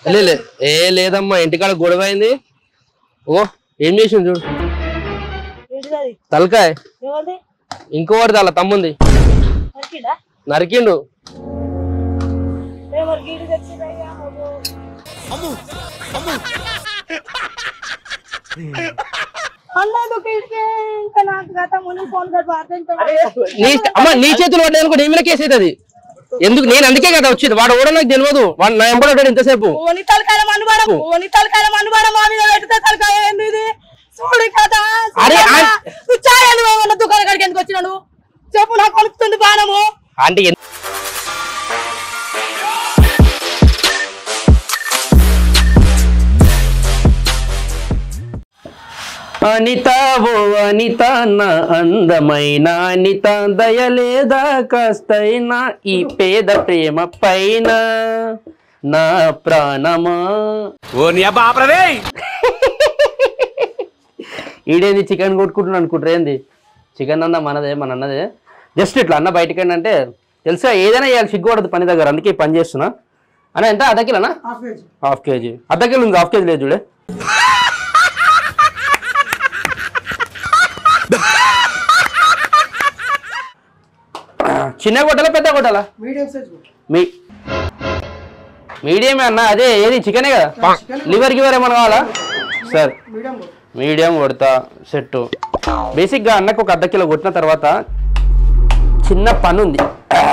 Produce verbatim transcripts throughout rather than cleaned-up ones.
ఏ లేదమ్మా ఇంటికాడ గొడవ అయింది. ఓ ఏం చేసింది చూడు తలకాయ ఇంకోటి అలా తమ్ముంది నరికిండు. నీ చేతులు పడ్డాయి అనుకో నీ మీద కేసు అవుతుంది. ఎందుకు నేను అందుకే కదా వచ్చింది. వాడు కూడా నాకు తెలియదు. వాడు నా ఎంబడాడు ఇంతసేపు. దుకాణం కాడికి ఎందుకు వచ్చినాను చెప్పు. నాకు కొనుక్తుంది బాణము అంటే అనిత ఓ అనిత నా అందమైన అనిత దయలేదా కాస్తైనా ఈ పేద ప్రేమ పైన నా ప్రాణమా. ఈడేంది చికెన్ కొట్టుకుంటున్నా అనుకుంటారు. ఏంది చికెన్ అన్న మనదే మన అన్నదే. జస్ట్ ఇట్లా అన్న బయటకి అంటే తెలుసా ఏదైనా ఇవాళ సిగ్గుపడదు పని దగ్గర. అందుకే పని చేస్తున్నా. అన్న ఎంత అర్ధ కిలోనా? Half KG. అర్ధ కిలో ఉంది హాఫ్ కేజీ లేదు చూడే. చిన్న కొట్టాలా పెద్ద కొట్టాలా? మీ మీడియమే అన్న. అదే ఏది చికెనే కదా. లివర్ గివర్ ఏమన్నా కావాలా? సరే మీడియం కొడతా సెట్. బేసిక్గా అన్నకు ఒక అర్ధ కిలో కొట్టిన తర్వాత చిన్న పని ఉంది.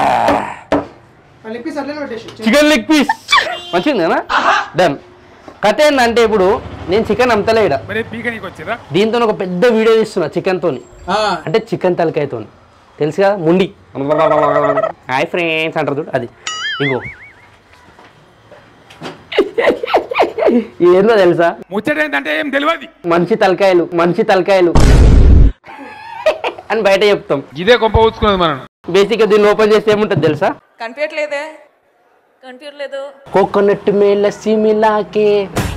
చికెన్ లెగ్ పీస్ మంచిది కదా. డన్. కథ ఏంటంటే ఇప్పుడు నేను చికెన్ అమ్ముతలే ఇక్కడ. దీంతో ఒక పెద్ద వీడియో తీస్తున్నా చికెన్ తోని. అంటే చికెన్ తలకాయతో తెలుసు కదా ముండి. హాయ్ ఫ్రెండ్స్ అంటారు చూడు అది. ఇంకో ఏందో తెలుసా మంచి తలకాయలు మంచి తలకాయలు అని బయట చెప్తాం. ఇదే గొప్ప ఊచుకున్నది మనం. బేసిక్ గా దీన్ని ఓపెన్ చేస్తే ఏముంటది తెలుసా? కనిపించట్లేదే కనిపించట్లేదు. కోకోనట్ మే లస్సీ మిలాకే.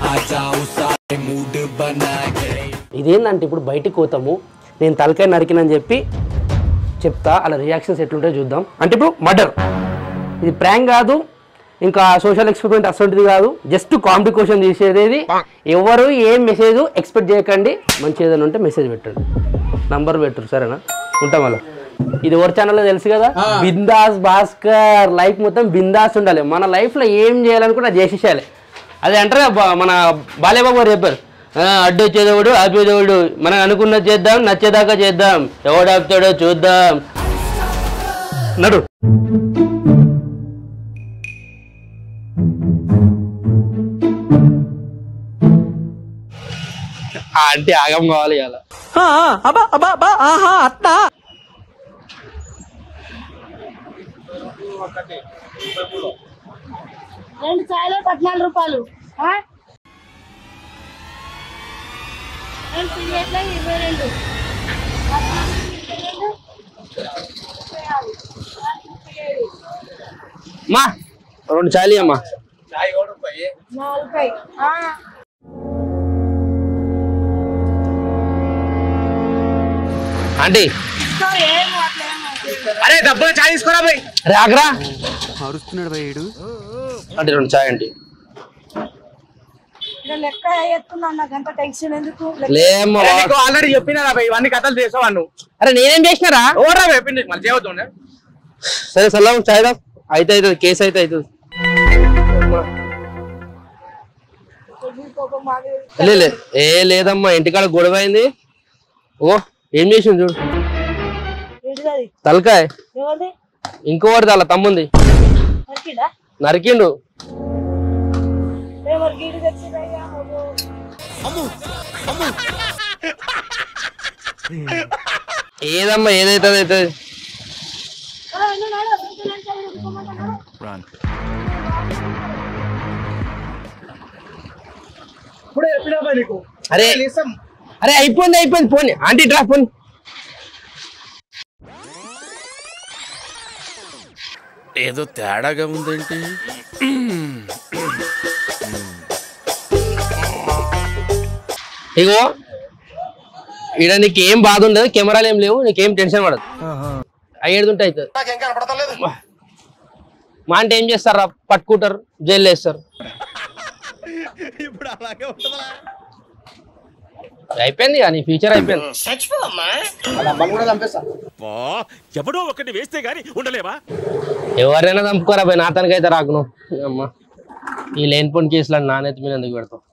ఇదేంటంటే ఇప్పుడు బయటకు పోతాము. నేను తలకాయ నరికినని చెప్పి చెప్తా. అలా రియాక్షన్స్ ఎట్లుంటాయో చూద్దాం. అంటే ఇప్పుడు మర్డర్ ఇది ప్రాంక్ కాదు, ఇంకా సోషల్ ఎక్స్పెరిమెంట్ అసలుంటిది కాదు. జస్ట్ కామెడీ క్వశ్చన్ తీసేది. ఎవరు ఏం మెసేజ్ ఎక్స్పెక్ట్ చేయకండి. మంచి ఏదైనా ఉంటే మెసేజ్ పెట్టండి, నంబర్ పెట్టరు సరేనా. ఉంటాం అలా. ఇది ఎవరి ఛానల్లో తెలుసు కదా, బిందాస్ భాస్కర్. లైఫ్ మొత్తం బిందాస్ ఉండాలి. మన లైఫ్లో ఏం చేయాలనుకుంటే చేసేసేయాలి. అది అంటారా మన బాలేబాబు గారు చెప్పారు, అడ్డు వచ్చేదేవుడు ఆపేదేవుడు. మనం అనుకున్నది చేద్దాం, నచ్చేదాకా చేద్దాం, ఎవడు ఆపుతాడో చూద్దాం. నడు. అంటే ఆగం కావాలి ఇలా. రెండు చాయలు పద్నాలుగు రూపాయలు. ఇరవై రెండు మా రెండు చాలి అమ్మా. ఆంటీ అరే డబ్బులు చాయ్ తీసుకోరా భయ్. రాగరా అరుస్తున్నాడు భయ్యుడు. అంటే రెండు చాయ్ అండి. లెక్క ఎత్తున్నా నాకు అంత టెన్షన్ ఎందుకు? ఆల్రెడీ చెప్పినా భయ్ ఇవన్నీ కథలు చేసావు. అరే నేనేం చేసినారా? ఓరా చెప్పింది మళ్ళీ చేయవద్దు. సరే సల్లా చాయ్ రా. అయితే అవుతుంది కేసు అయితే అవుతుంది. ఏ లేదమ్మా ఇంటికాడ గొడవ అయింది. ఓ ఏం చేసింది చూడు తలకాయ ఇంకోటి అలా తమ్ముంది నరికిండు. ఏదమ్మా ఏదైతే అవుతుంది. అరే అరే అయిపోయింది అయిపోయింది పోనీ. ఆంటీ డ్రా పోనీ. ఏదో తేడాగా ఉందేంటి? ఇగో ఈడ నీకేం బాధ ఉండదు, కెమెరాలు ఏం లేవు, నీకేం టెన్షన్ పడదు. అయ్యేడుంటే అవుతుంది. మా అంటే ఏం చేస్తారా, పట్టుకుంటారు, జైలు వేస్తారు. ఇప్పుడు అలాగే ఉంటుందా? అయిపోయింది నీ ఫ్యూచర్ అయిపోయింది. అమ్మని కూడా చంపేస్తా. ఎవడో ఒకటి వేస్తే గానీ ఉండలేవా? ఎవరైనా చంపుకోరా పోయి, నా తనకైతే రాకును. అమ్మ ఈ లేనిపోని కేసులు అని నానైతే మీద ఎందుకు పెడతావు?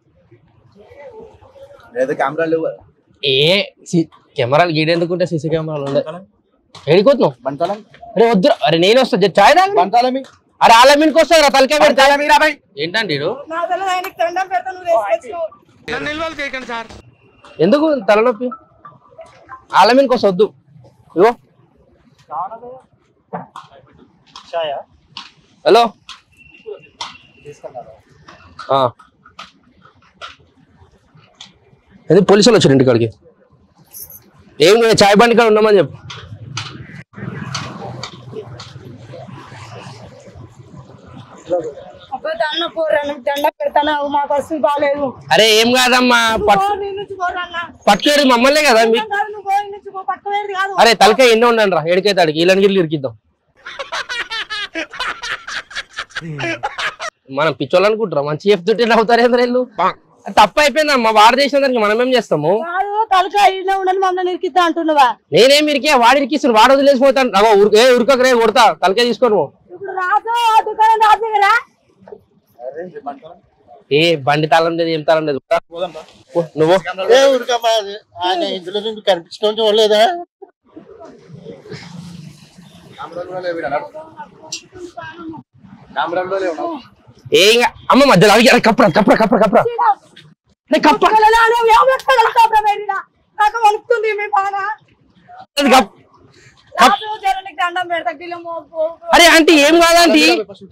ఏదో కెమెరాలు లేవు. ఏ కెమెరాలు గీడెందుకుంటే సీసీ కెమెరాలు ఉండే ఏడిపోతున్నావు? బంతాలం అరే వద్దు, అరే నేను వస్తా చాయ్ తాగు. బంతాలమి అరే ఆలమీనికి వస్తా తలకే పెడతా. మీరాబాయ్ ఏంటండి ఈడు? నా తల ఆయనకి దండం పెడతా, నువ్వు వేసుకొచ్చు. నన్ను నిల్వలు చేయకండి సార్. ఎందుకు తలనొప్పి? ఆలమీనికి వస్తా వద్దు. ఇగో హలో అది పోలీసులు వచ్చారు ఇంటికాడికి. ఏం చాయ్ బండి కాడ ఉన్నామని చెప్పు. దండ పోరాను దండ పెడతాను, మాకు వస్తు బాగాలేదు. అరే ఏం కాదమ్మా, పట్టుకోరు మమ్మల్నే కదా. అరే తలకాయ ఎన్నో ఉండండి రా, ఎడికైతే అడిగి ఇళ్ళని గిల్లు ఇరికిద్దాం. మనం పిచ్చోళ్ళు అనుకుంటారా? మంచి చెప్తుంటే నవ్వుతారు ఏంద్ర వీళ్ళు. తప్పు అయిపోయిందమ్మా, వాడు చేసిన దానికి మనం ఏం చేస్తాము? తలకాయ ఉండని మమ్మల్ని ఇరికిద్దా అంటున్నావా? నేనేం ఇరికే, వాడు ఇరికిస్తాను. వాడు వదిలేసిపోతాను. అగో ఉరికే ఉరకరే కొడతా, తలకాయ తీసుకోను. ఇప్పుడు రాజు దుకాణం రాజు కదా. ఏ బండి తాళం లేదు, ఏం తాళం లేదు. నువ్వు ఇందులో కనిపించడం చూడలేదా? ఏ అమ్మ మధ్యలో అడిగి కప్పరా కప్పరా కప్పరా కప్పరా కప్ప. అరే ఆంటీ ఏం కాదా ఆంటీ,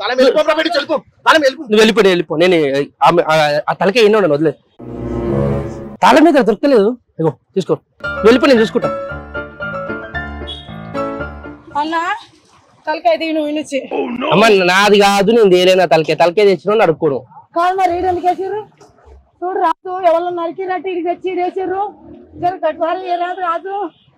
నువ్వు వెళ్ళిపోయి వెళ్ళిపో. నేను ఆ తలకే ఎన్నో ఉండను, వదిలేదు. తాళం మీద దొరకలేదు. ఇగో తీసుకో, వెళ్ళిపో, నేను చూసుకుంటా. అన్నా తలకాయ నువ్వు నుంచి అమ్మ నాది కాదు, నేను తేలేనా తలకాయ. తలకాయ తెచ్చిన అడుక్కోను కాదు. మరి ఎందుకు వేసారు? చూడు రాజు, ఎవరు నరికినట్టు ఇడికి తెచ్చి వేసారు. జర కట్టువారు రాదు రాజు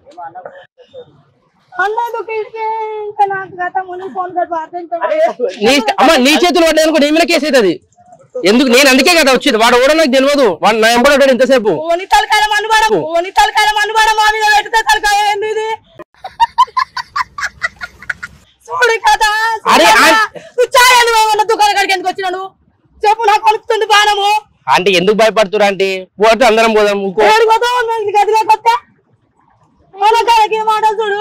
అన్నదుకు ఇడికి. ఇంకా నాకు గత ముని ఫోన్ అమ్మ నీ చేతులు పడ్డాను, నీ మీద కేసు అవుతుంది. ఎందుకు? నేను అందుకే కదా వచ్చింది. వాడు కూడా నాకు తెలియదు. వాడు నా ఎంబడి ఇంతసేపు ఓని తలకాయ అనుమానం, ఓని తలకాయ అనుమానం మా మీద పెడితే తలకాయ ఏంది ఇది? చూడు కదా, దుకాణం కాడికి ఎందుకు వచ్చినాను చెప్పు. నాకు కొనుక్తుంది బాణము. అంటే ఎందుకు భయపడుతురా? అంటే పోతే అందరం పోదాం. గదిలో కొత్త మన కాడికి మాటలు చూడు.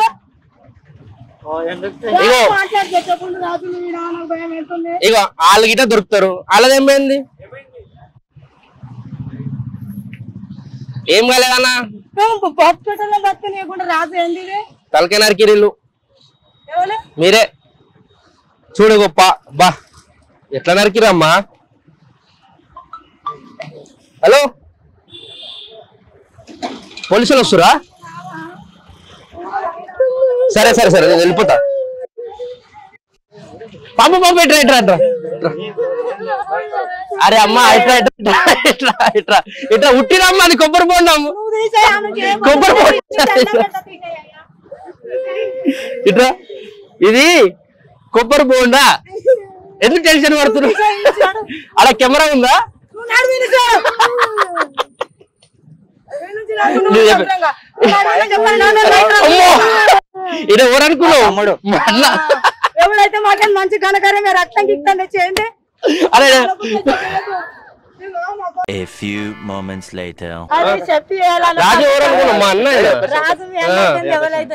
మాట్లాడితే చెప్పండి రాజు, నాకు భయం వేస్తుంది. ఇగో వాళ్ళ గిట్ట దొరుకుతారు. వాళ్ళదేం పోయింది? ఏం కాలేదన్నా, హాస్పిటల్లో బతకనియకుండా రాజు ఏంది తలకాయ నరికిరిల్లు ఎవరు? మీరే చూడు గొప్ప. బా ఎట్లా నరికిరమ్మా. హలో పోలీసులు వస్తురా? సరే సరే సరే నేను వెళ్ళిపోతా. పాప పాప ఇట్రా ఇట్రా ఇట్రా. అరే అమ్మా ఇట్రా ఇట్రా ఇట్రా ఇట్రా ఇట్రా ఉట్టిరమ్మా. అది కొబ్బరి బోండాము, కొబ్బరి బోండా. ఇట్రా, ఇది కొబ్బరి బోండా. ఎందుకు టెన్షన్ పడుతున్నావు? అలా కెమెరా ఉందా? ఇది ఎవరనుకున్నావు? ఎవరైతే మాకేం మంచి ఘనకార్యం రక్తం గిక్తం చేయండి. అరే A few moments later. అదే చెప్పి రాజు ఎవరనుకున్నావు? మా అన్న. రాజు ఎవరైతే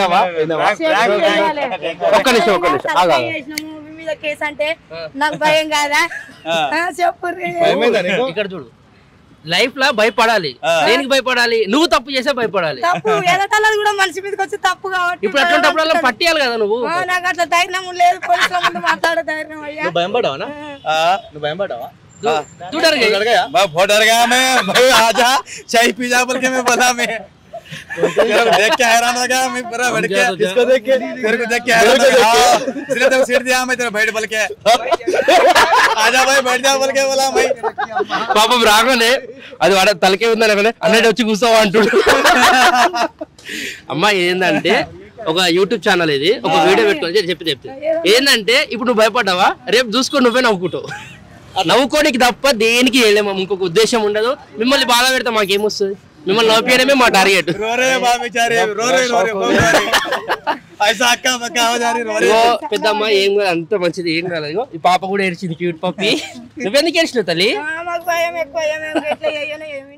ఒక్క నిమిషం ఒక్క నిమిషం ఆగా. మీద కేసు అంటే నాకు భయం కాదా? చెప్పు. ఇక్కడ చూడు, లైఫ్ లా భయపడాలి. దేనికి భయపడాలి? నువ్వు తప్పు చేసే భయపడాలి. తప్పు ఎదటన్నది కూడా మనిషి మీదకి వచ్చి తప్పు కాబట్టి ఇప్పుడు అట్లాంటప్పుడు పట్టియాలి కదా నువ్వు. నాకు అట్లా ధైర్యం లేదు, పోలీసుల ముందు మాట్లాడే ధైర్యం. అయ్యా భయం పడ్డావా? నువ్వు భయం పడ్డావా? तू डर गया? बहुत डर गया मैं भाई। आजा चाय पी जा बोल के मैं बोला मैं देख के हैरान हो गया मैं पूरा बैठ के इसको देख के तेरे को देख के हैरान हो गया। इसलिए तो सीट दिया मैं तेरा बैठ बोल के आजा भाई बैठ जा बोल के बोला भाई। పాపం రాగానే అది వాడ తలకే ఉందని అన్నట్టు వచ్చి కూర్చోవా అంటుడు. అమ్మా ఏంటంటే ఒక యూట్యూబ్ ఛానల్ ఇది, ఒక వీడియో పెట్టుకొని చెప్పి చెప్తే ఏంటంటే ఇప్పుడు నువ్వు భయపడ్డావా, రేపు చూసుకొని నువ్వే నవ్వుకుంటావు. నవ్వుకోనికి తప్ప దేనికి వెళ్ళాము, ఇంకొక ఉద్దేశం ఉండదు. మిమ్మల్ని బాధ పెడతాం మాకేమొస్తుంది, మిమ్మల్ని నవ్వుకోవడమే మా టార్గెట్. रो रहे हैं बाप बेचारे, रो रहे रो रहे बहुत रो रहे। ऐसा अक्का बक्का हो जा रही रो रहे। ఇగో పెద్దమ్మ ఏం కాదు, అంత మంచిది, ఏం కాదు. ఇగో ఈ పాప కూడా ఏడ్చింది, క్యూట్ పప్పి. నువ్వెందుకు ఏడ్చినావు తల్లి? మాకు భయం ఎక్కువ, ఏమేమి ఎట్లా చేయను ఏమి